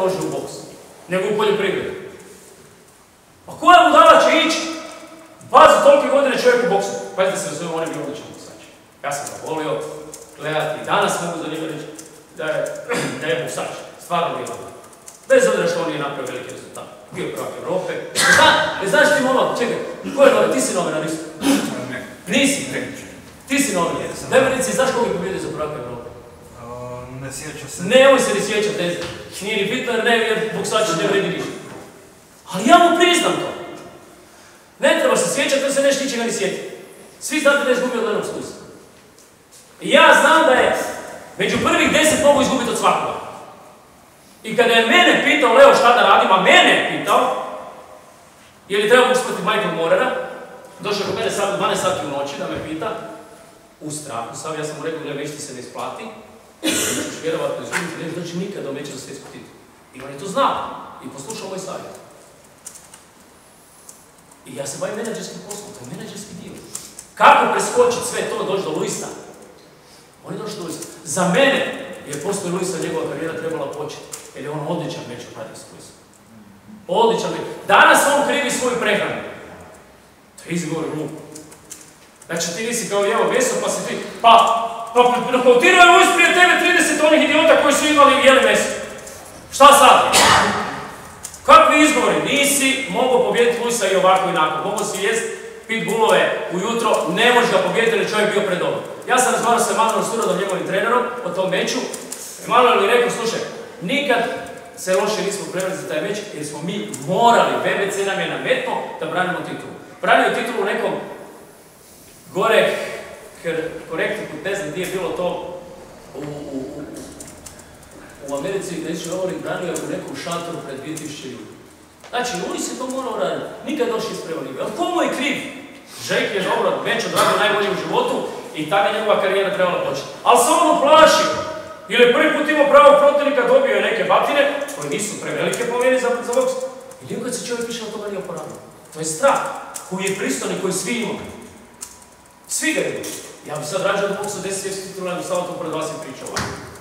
uloži u boks, nego u poljoprivredu. Pa koja budala će ići? Pazi, tolike godine čovjek u boksu. Pazite se, on je bio odličan boksač. Ja sam ga volio gledati i danas mogu za njega reći da je boksač. Stvarno bio. Bez obzira što on nije napravio veliki rezultat. Bio prvak Evrope. Znaš ti momak, čekaj, ko je novinar? Ti si novinar isto? Ne. Nisi? Ti si novinar. Daj mi reci, znaš koga je pobjedio za prvaka Evrope? Ne sjeća se. Nemoj se ni sjećati, ne znam. Nije ni bitno jer boksači ne vredi ništa. Ali ja mu priznam to. Ne treba se sjećati, da se nešto ničega ni sjeti. Svi znate da je izgubio od Lennox Lewisa. I ja znam da je među prvih 10 mogu izgubiti od svakoga. I kada je mene pitao Leo šta da radim, a mene je pitao, je li trebao protiv Michael Morera, došao kod mene sad u 12 sati u noći da me pita, u strahu sam, ja sam mu rekao da već ti se ne isplati, ćeš vjerovatno izgubiti, ne znači nikada neće za svjetsku titulu. I on je to znao i poslušao moj savjet. I ja se bavim menadžerskim poslom, to je menadžerski dio. Kako preskočiti sve to, doći do Luisa? On je došao do Luisa. Za mene je poslije Luisa njegova karijera trebala početi, jer je on odličan meč uradio s Luisom. Odličan meč. Danas on krivi svoju prehranu. To je izgovor glup. Znači ti nisi kao jeo meso, pa si ti, pa nokautirao je Luis prije tebe 30 onih idiota koji su imali i jeli meso. Šta sad? Kakvi izgovori? Nisi mogao pobijediti Luisa i ovako i onako. Mogao si jest pitbullove ujutro, ne možeš ga pobijediti jer čovjek bio pred dobom. Ja sam razgovarao sa Emanuelom Sturadom, njegovim trenerom, o tom meču. Emanuel mi rekao, slušaj, nikad se loše nismo preveli za taj meč jer smo mi morali, BBC nam je nametno da branimo titulu. Branio titulu u nekom gore korektiku, ne znam gdje je bilo to u Americi, neću govorim, branio je u nekom šatoru pred 2000 ljudi. Znači, Luis je to morao raditi, nikad došli isprevali. Ali ko mu je kriv? Žek je dobro, meč odradio najbolje u životu i tada je njegova karijera trebala početi. Ali se on uplašio. Ili prvi put imao pravog protivnika, dobio je neke batine, koje nisu prevelike po meni za boks. I nikad se čovjek više od toga nije oporavio. To je strah koji je pristojni, koji svi imamo. Svi ga imamo. Ja bi sad rađao da boksu 10 svjetskih titula, stavio to pred vas i pričao.